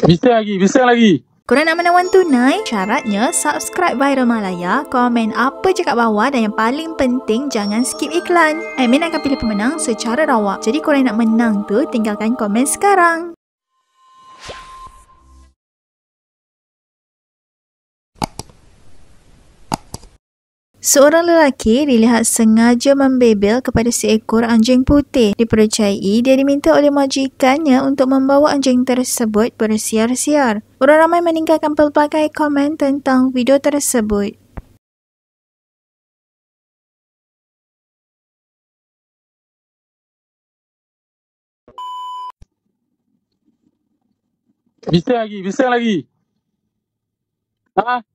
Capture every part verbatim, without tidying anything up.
Bising lagi, bising lagi. Korang nak menawan tunai? Syaratnya subscribe Viral Malaya, komen apa je kat bawah dan yang paling penting jangan skip iklan. Admin akan pilih pemenang secara rawak. Jadi korang nak menang tu tinggalkan komen sekarang. Seorang lelaki dilihat sengaja membebel kepada seekor anjing putih. Dipercayai dia diminta oleh majikannya untuk membawa anjing tersebut bersiar-siar. Orang ramai meninggalkan pelbagai komen tentang video tersebut. Bising lagi, bising lagi. Ha?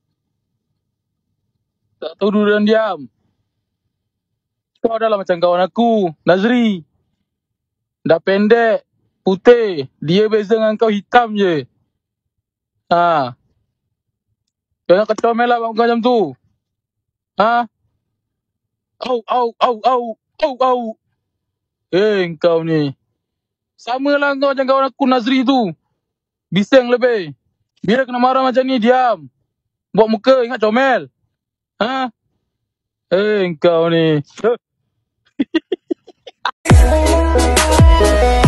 Tak tahu duduk dan diam. Kau adalah macam kawan aku, Nazri. Dah pendek, putih. Dia beza dengan kau hitam je. Ha. Jangan kecomel lah macam tu. Ha? Au, au, au, au, au, au. Eh, kau ni. Sama lah kau macam kawan aku, Nazri tu. Bising lebih. Bila kena marah macam ni, diam. Buat muka, ingat comel. Ha? Eh, kau ni.